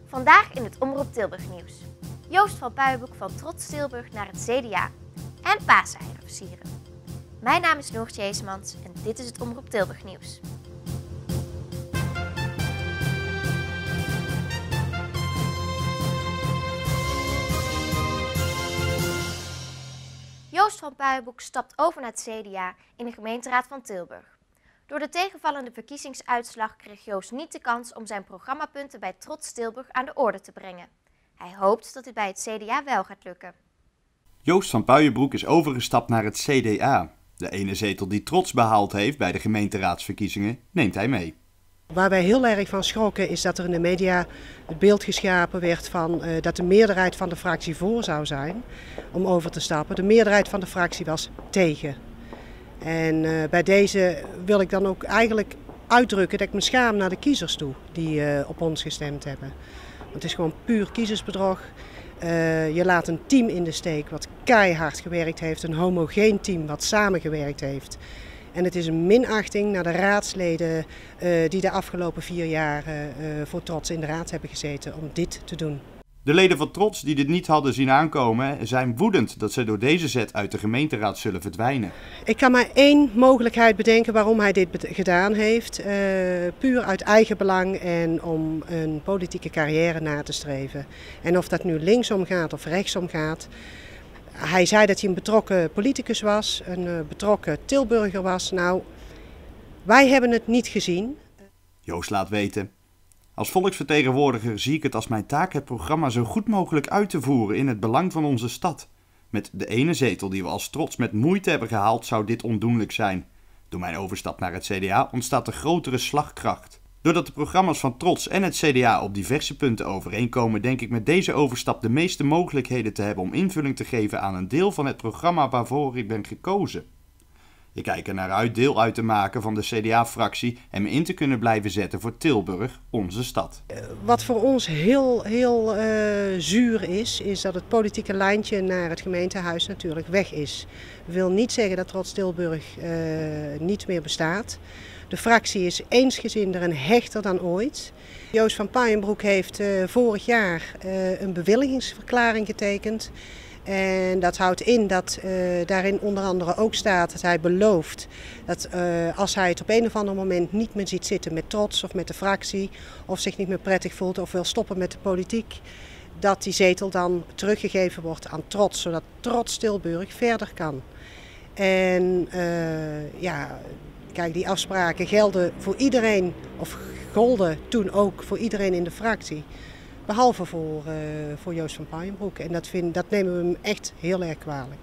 Vandaag in het Omroep Tilburg nieuws. Joost van Puijenbroek van Trots Tilburg naar het CDA en paaseieren versieren. Mijn naam is Noortje Heesmans en dit is het Omroep Tilburg nieuws. Joost van Puijenbroek stapt over naar het CDA in de gemeenteraad van Tilburg. Door de tegenvallende verkiezingsuitslag kreeg Joost niet de kans om zijn programmapunten bij Trots Tilburg aan de orde te brengen. Hij hoopt dat dit bij het CDA wel gaat lukken. Joost van Puijenbroek is overgestapt naar het CDA. De ene zetel die Trots behaald heeft bij de gemeenteraadsverkiezingen neemt hij mee. Waar wij heel erg van schrokken is dat er in de media het beeld geschapen werd van dat de meerderheid van de fractie voor zou zijn om over te stappen. De meerderheid van de fractie was tegen. En bij deze wil ik dan ook eigenlijk uitdrukken dat ik me schaam naar de kiezers toe die op ons gestemd hebben. Want het is gewoon puur kiezersbedrog. Je laat een team in de steek wat keihard gewerkt heeft, een homogeen team wat samengewerkt heeft. En het is een minachting naar de raadsleden die de afgelopen 4 jaar voor Trots in de raad hebben gezeten om dit te doen. De leden van Trots die dit niet hadden zien aankomen zijn woedend dat ze door deze zet uit de gemeenteraad zullen verdwijnen. Ik kan maar één mogelijkheid bedenken waarom hij dit gedaan heeft. Puur uit eigen belang en om een politieke carrière na te streven. En of dat nu linksom gaat of rechtsom gaat. Hij zei dat hij een betrokken politicus was, een betrokken Tilburger was. Nou, wij hebben het niet gezien. Joost laat weten: als volksvertegenwoordiger zie ik het als mijn taak het programma zo goed mogelijk uit te voeren in het belang van onze stad. Met de ene zetel die we als Trots met moeite hebben gehaald zou dit ondoenlijk zijn. Door mijn overstap naar het CDA ontstaat een grotere slagkracht. Doordat de programma's van Trots en het CDA op diverse punten overeenkomen, denk ik met deze overstap de meeste mogelijkheden te hebben om invulling te geven aan een deel van het programma waarvoor ik ben gekozen. Ik kijk er naar uit deel uit te maken van de CDA-fractie en me in te kunnen blijven zetten voor Tilburg, onze stad. Wat voor ons heel zuur is dat het politieke lijntje naar het gemeentehuis natuurlijk weg is. Dat wil niet zeggen dat Trots Tilburg niet meer bestaat. De fractie is eensgezinder en hechter dan ooit. Joost van Puijenbroek heeft vorig jaar een bewilligingsverklaring getekend. En dat houdt in dat daarin onder andere ook staat dat hij belooft dat als hij het op een of ander moment niet meer ziet zitten met Trots of met de fractie, of zich niet meer prettig voelt of wil stoppen met de politiek, dat die zetel dan teruggegeven wordt aan Trots, zodat Trots Tilburg verder kan. En kijk, die afspraken gelden voor iedereen, of golden toen ook voor iedereen in de fractie. Behalve voor Joost van Puijenbroek. En dat nemen we hem echt heel erg kwalijk.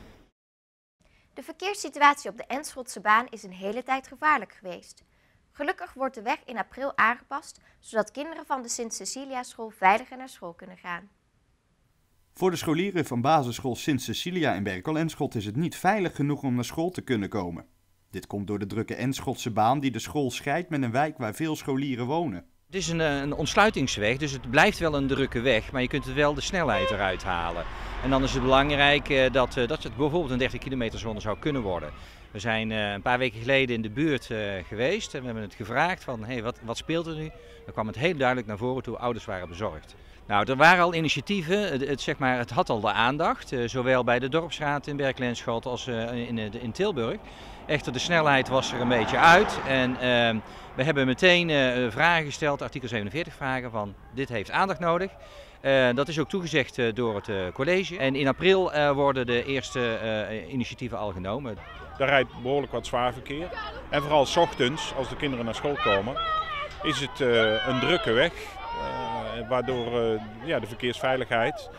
De verkeerssituatie op de Enschotse-baan is een hele tijd gevaarlijk geweest. Gelukkig wordt de weg in april aangepast, zodat kinderen van de Sint-Cecilia-school veiliger naar school kunnen gaan. Voor de scholieren van basisschool Sint-Cecilia in Berkel-Enschot is het niet veilig genoeg om naar school te kunnen komen. Dit komt door de drukke Enschotse-baan die de school scheidt met een wijk waar veel scholieren wonen. Het is een ontsluitingsweg, dus het blijft wel een drukke weg, maar je kunt er wel de snelheid eruit halen. En dan is het belangrijk dat het bijvoorbeeld een 30 kilometer zone zou kunnen worden. We zijn een paar weken geleden in de buurt geweest en we hebben het gevraagd van hey, wat speelt er nu? Dan kwam het heel duidelijk naar voren toe, ouders waren bezorgd. Nou, er waren al initiatieven, het had al de aandacht, zowel bij de dorpsraad in Berkel-Enschot als in Tilburg. Echter, de snelheid was er een beetje uit en we hebben meteen vragen gesteld, artikel 47 vragen van dit heeft aandacht nodig. Dat is ook toegezegd door het college en in april worden de eerste initiatieven al genomen. Daar rijdt behoorlijk wat zwaar verkeer en vooral 's ochtends als de kinderen naar school komen is het een drukke weg waardoor de verkeersveiligheid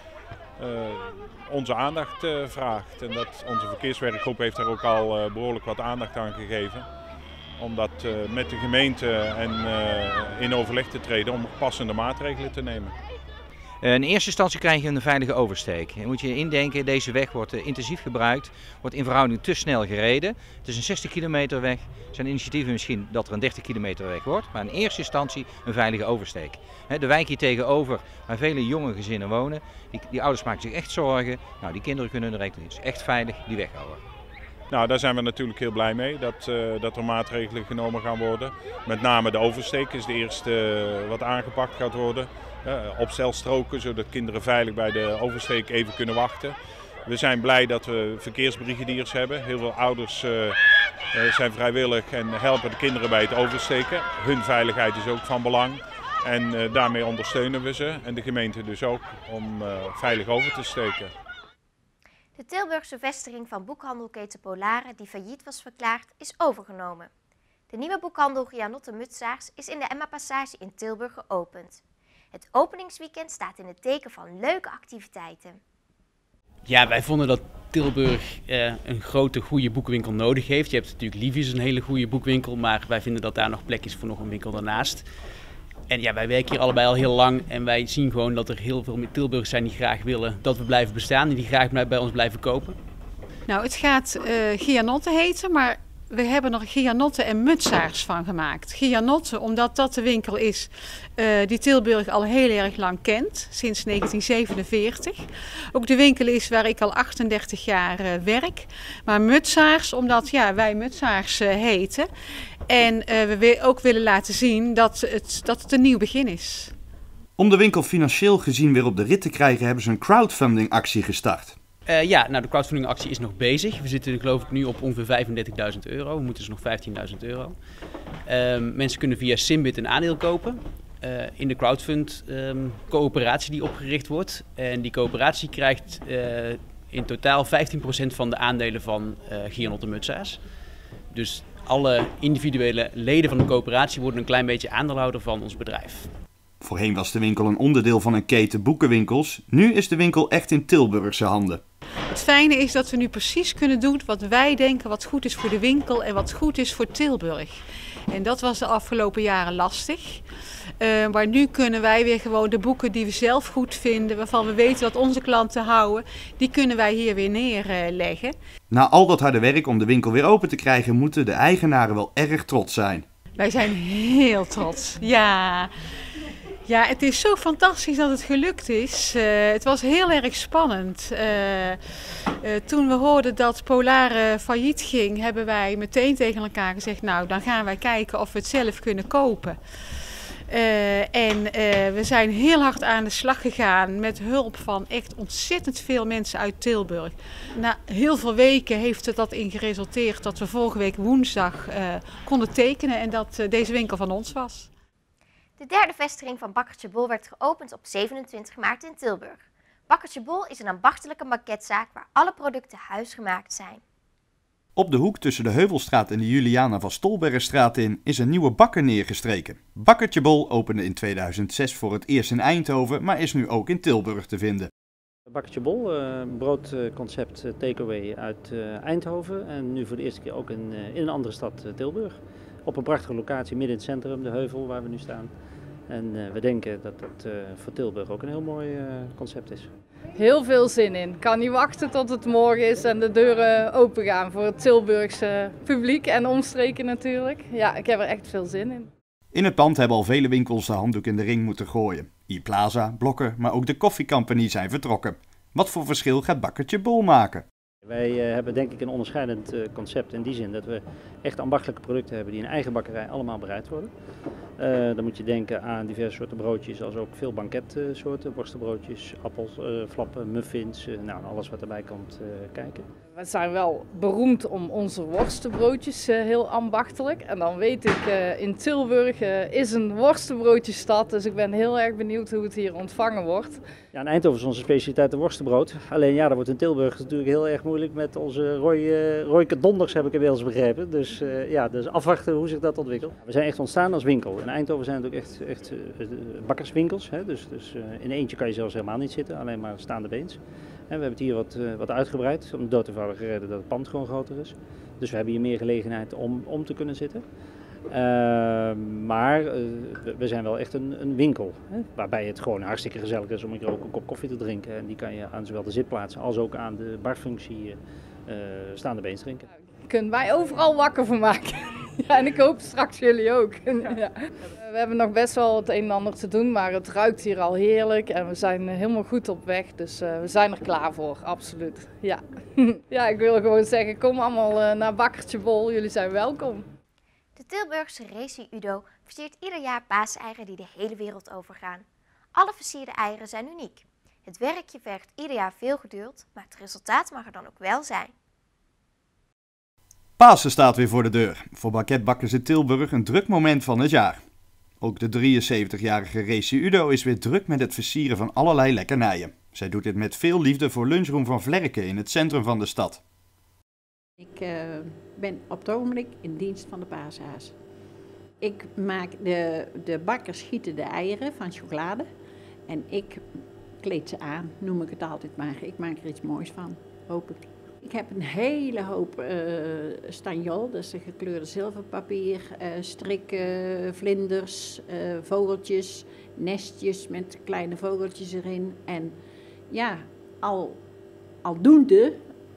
onze aandacht vraagt. En onze verkeerswerkgroep heeft daar ook al behoorlijk wat aandacht aan gegeven. Om dat met de gemeente en in overleg te treden om passende maatregelen te nemen. In eerste instantie krijg je een veilige oversteek. Je moet je indenken, deze weg wordt intensief gebruikt, wordt in verhouding te snel gereden. Het is een 60 kilometer weg. Er zijn initiatieven misschien dat er een 30 kilometer weg wordt, maar in eerste instantie een veilige oversteek. De wijk hier tegenover, waar vele jonge gezinnen wonen, die ouders maken zich echt zorgen. Nou, die kinderen kunnen er echt, het is echt veilig die weg houden. Nou, daar zijn we natuurlijk heel blij mee dat er maatregelen genomen gaan worden. Met name de oversteek is de eerste wat aangepakt gaat worden. Opstelstroken, zodat kinderen veilig bij de oversteek even kunnen wachten. We zijn blij dat we verkeersbrigadiers hebben. Heel veel ouders zijn vrijwillig en helpen de kinderen bij het oversteken. Hun veiligheid is ook van belang. En daarmee ondersteunen we ze en de gemeente dus ook om veilig over te steken. De Tilburgse vestiging van boekhandelketen Polare, die failliet was verklaard, is overgenomen. De nieuwe boekhandel Gyanotte Mutsaars is in de Emma Passage in Tilburg geopend. Het openingsweekend staat in het teken van leuke activiteiten. Ja, wij vonden dat Tilburg een grote, goede boekenwinkel nodig heeft. Je hebt natuurlijk Livius, een hele goede boekwinkel, maar wij vinden dat daar nog plek is voor nog een winkel daarnaast. En ja, wij werken hier allebei al heel lang en wij zien gewoon dat er heel veel Tilburgers zijn die graag willen dat we blijven bestaan en die graag bij ons blijven kopen. Nou, het gaat Gyanotte heten, maar we hebben er Gyanotte en Mutsaars van gemaakt. Gyanotte, omdat dat de winkel is die Tilburg al heel erg lang kent, sinds 1947. Ook de winkel is waar ik al 38 jaar werk. Maar Mutsaars, omdat wij Mutsaars heten. En we ook willen laten zien dat het een nieuw begin is. Om de winkel financieel gezien weer op de rit te krijgen hebben ze een crowdfunding-actie gestart. De crowdfunding-actie is nog bezig. We zitten geloof ik nu op ongeveer €35.000. We moeten dus nog €15.000. Mensen kunnen via Simbit een aandeel kopen in de crowdfund-coöperatie die opgericht wordt. En die coöperatie krijgt in totaal 15% van de aandelen van Gyanotte Mutsaars. Dus alle individuele leden van de coöperatie worden een klein beetje aandeelhouder van ons bedrijf. Voorheen was de winkel een onderdeel van een keten boekenwinkels. Nu is de winkel echt in Tilburgse handen. Het fijne is dat we nu precies kunnen doen wat wij denken wat goed is voor de winkel en wat goed is voor Tilburg. En dat was de afgelopen jaren lastig. Maar nu kunnen wij weer gewoon de boeken die we zelf goed vinden, waarvan we weten dat onze klanten houden, die kunnen wij hier weer neerleggen. Na al dat harde werk om de winkel weer open te krijgen, moeten de eigenaren wel erg trots zijn. Wij zijn heel trots, ja. Ja, het is zo fantastisch dat het gelukt is. Het was heel erg spannend. Toen we hoorden dat Polare failliet ging, hebben wij meteen tegen elkaar gezegd, nou, dan gaan wij kijken of we het zelf kunnen kopen. We zijn heel hard aan de slag gegaan met hulp van echt ontzettend veel mensen uit Tilburg. Na heel veel weken heeft het dat in geresulteerd dat we vorige week woensdag konden tekenen en dat deze winkel van ons was. De derde vestiging van Bakkertje Bol werd geopend op 27 maart in Tilburg. Bakkertje Bol is een ambachtelijke maquettezaak waar alle producten huisgemaakt zijn. Op de hoek tussen de Heuvelstraat en de Juliana van Stolbergenstraat in is een nieuwe bakker neergestreken. Bakkertje Bol opende in 2006 voor het eerst in Eindhoven, maar is nu ook in Tilburg te vinden. Bakkertje Bol, broodconcept takeaway uit Eindhoven en nu voor de eerste keer ook in een andere stad, Tilburg. Op een prachtige locatie midden in het centrum, de heuvel waar we nu staan. En we denken dat dat voor Tilburg ook een heel mooi concept is. Heel veel zin in. Ik kan niet wachten tot het morgen is en de deuren open gaan voor het Tilburgse publiek en omstreken natuurlijk. Ja, ik heb er echt veel zin in. In het pand hebben al vele winkels de handdoek in de ring moeten gooien. iPlaza, Blokker, maar ook de Coffee Company zijn vertrokken. Wat voor verschil gaat Bakkertje Bol maken? Wij hebben denk ik een onderscheidend concept in die zin dat we echt ambachtelijke producten hebben die in eigen bakkerij allemaal bereid worden. Dan moet je denken aan diverse soorten broodjes, als ook veel banketsoorten, worstenbroodjes, appels, flappen, muffins, alles wat erbij komt kijken. We zijn wel beroemd om onze worstenbroodjes, heel ambachtelijk. En dan weet ik, in Tilburg is een worstenbroodjesstad, dus ik ben heel erg benieuwd hoe het hier ontvangen wordt. Ja, in Eindhoven is onze specialiteit de worstenbrood. Alleen ja, dat wordt in Tilburg natuurlijk heel erg moeilijk met onze rooike donders, heb ik inmiddels begrepen. Dus afwachten hoe zich dat ontwikkelt. We zijn echt ontstaan als winkel. In Eindhoven zijn het ook echt bakkerswinkels. Hè? Dus in eentje kan je zelfs helemaal niet zitten, alleen maar staande beens. En we hebben het hier wat uitgebreid, om de dood eenvoudige reden dat het pand gewoon groter is. Dus we hebben hier meer gelegenheid om te kunnen zitten. Maar we zijn wel echt een winkel, hè, waarbij het gewoon hartstikke gezellig is om hier ook een kop koffie te drinken. En die kan je aan zowel de zitplaatsen als ook aan de barfunctie staande beens drinken. Kunnen wij overal wakker van maken. Ja, en ik hoop straks jullie ook. Ja. We hebben nog best wel het een en ander te doen, maar het ruikt hier al heerlijk en we zijn helemaal goed op weg. Dus we zijn er klaar voor, absoluut. Ja. Ja, ik wil gewoon zeggen, kom allemaal naar Bakkertje Bol, jullie zijn welkom. De Tilburgse Racing Udo versiert ieder jaar paaseieren die de hele wereld overgaan. Alle versierde eieren zijn uniek. Het werkje vergt ieder jaar veel geduld, maar het resultaat mag er dan ook wel zijn. Pasen staat weer voor de deur. Voor banketbakkers in Tilburg een druk moment van het jaar. Ook de 73-jarige Racing Udo is weer druk met het versieren van allerlei lekkernijen. Zij doet dit met veel liefde voor Lunchroom van Vlerken in het centrum van de stad. Ik ben op het ogenblik in dienst van de paashaas. Ik maak de bakkers gieten de eieren van chocolade en ik kleed ze aan, noem ik het altijd maar. Ik maak er iets moois van, hoop ik. Ik heb een hele hoop stagnol, dat is de gekleurde zilverpapier, strikken, vlinders, vogeltjes, nestjes met kleine vogeltjes erin. En ja, aldoende,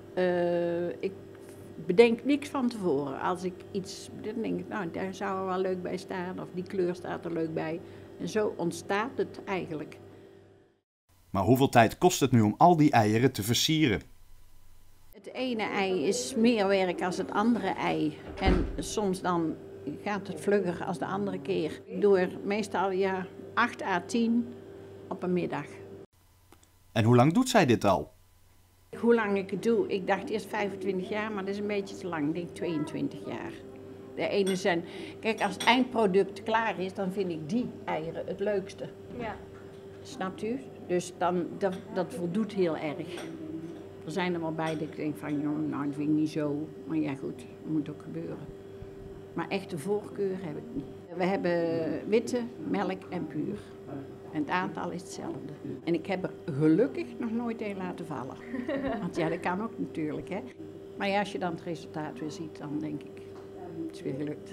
ik bedenk niks van tevoren. Als ik iets, dan denk ik, nou daar zou er wel leuk bij staan of die kleur staat er leuk bij. En zo ontstaat het eigenlijk. Maar hoeveel tijd kost het nu om al die eieren te versieren? Het ene ei is meer werk dan het andere ei. En soms dan gaat het vlugger als de andere keer. Ik doe er meestal 8 à 10 op een middag. En hoe lang doet zij dit al? Hoe lang ik het doe? Ik dacht eerst 25 jaar, maar dat is een beetje te lang. Ik denk 22 jaar. De ene zijn... Kijk, als het eindproduct klaar is, dan vind ik die eieren het leukste. Ja. Snapt u? Dus dan, dat voldoet heel erg. Er zijn er wel bij dat ik denk van, nou dat vind ik niet zo. Maar ja goed, dat moet ook gebeuren. Maar echte voorkeur heb ik niet. We hebben witte, melk en puur. En het aantal is hetzelfde. En ik heb er gelukkig nog nooit een laten vallen. Want ja, dat kan ook natuurlijk, hè. Maar ja, als je dan het resultaat weer ziet, dan denk ik, het is weer gelukt.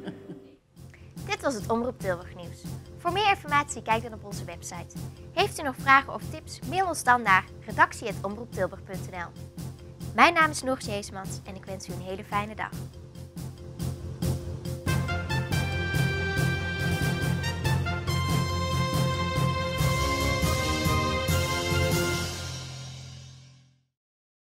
Dit was het Omroep Tilburg nieuws. Voor meer informatie kijk dan op onze website. Heeft u nog vragen of tips, mail ons dan naar redactie@omroeptilburg.nl. Mijn naam is Noortje Heesmans en ik wens u een hele fijne dag.